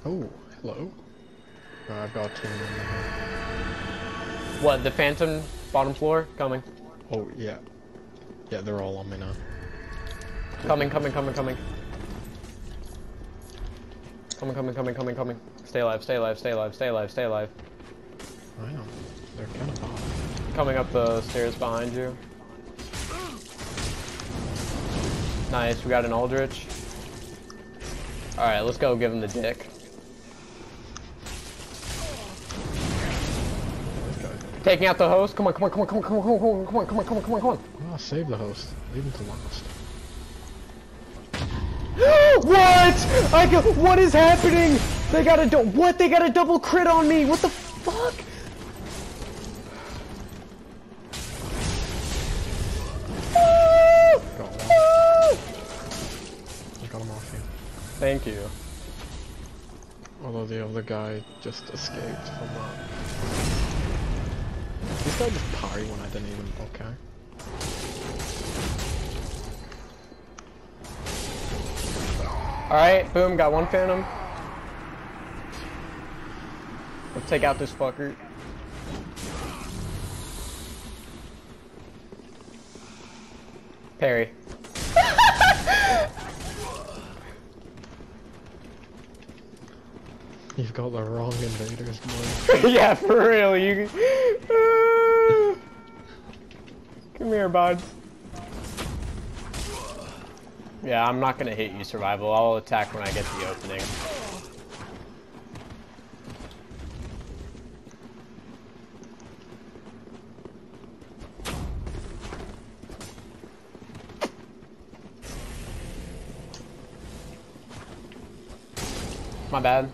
Oh, hello. I've got two in here. What, the Phantom, bottom floor? Coming. Oh, yeah. Yeah, they're all on me now. Coming. Coming. Stay alive. I know. They're kind of off. Coming up the stairs behind you. Nice, we got an Aldrich. Alright, let's go give him the dick. Taking out the host. Come on. Oh, save the host. Leave him to last. What? What is happening? They got a They got a double crit on me. What the fuck? Got him off you. Thank you. Although the other guy just escaped from that. This guy just parried when I didn't even. Okay. Alright, boom, got one Phantom. Let's take out this fucker. Parry. You've got the wrong invaders, boy. Yeah, for real, you... Come here, bud. Yeah, I'm not gonna hit you, survival. I'll attack when I get the opening. My bad.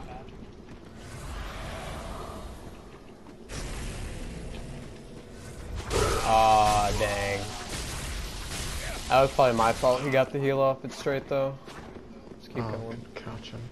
Aw, dang. That was probably my fault. He got the heal off it straight though. Just keep going. Catch him.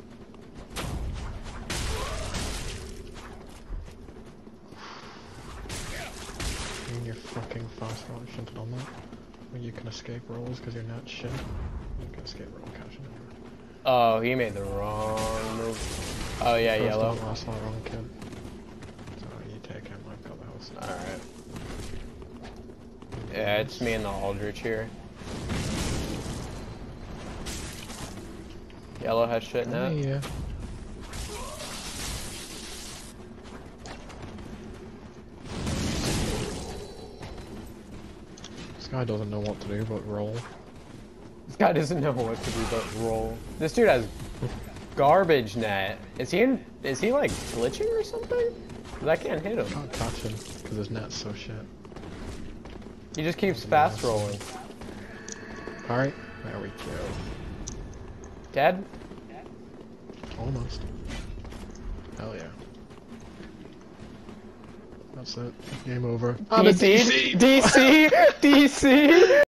You and your fucking fast roll shouldn't have done that. When you can escape rolls because you're not shit. You can escape roll catching him. Oh, he made the wrong move. Oh yeah, First yellow. Don't last that wrong, kid. So you take him. I've got the house. Alright. Yeah, it's me and the Aldrich here. Yellow has shit now. Yeah. This guy doesn't know what to do but roll. This guy doesn't know what to do but roll. This dude has garbage net. Is he like glitching or something? 'Cause I can't hit him. Can't catch him because his net's so shit. He just keeps fast rolling. Alright, there we go. Dead? Almost. Hell yeah. That's it. Game over. DC? DC? DC?